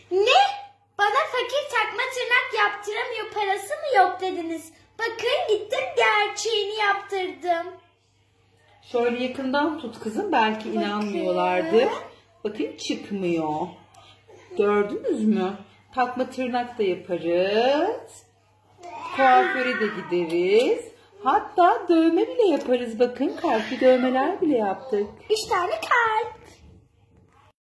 Ne? Bana fakir takma tırnak yaptıramıyor, parası mı yok dediniz. Bakın gittim gerçeğini yaptırdım. Şöyle yakından tut kızım, belki inanmıyorlardır. Bakın çıkmıyor. Gördünüz mü? Takma tırnak da yaparız. Kuaföre de gideriz. Hatta dövme bile yaparız. Bakın kalpli dövmeler bile yaptık. 3 tane kalp.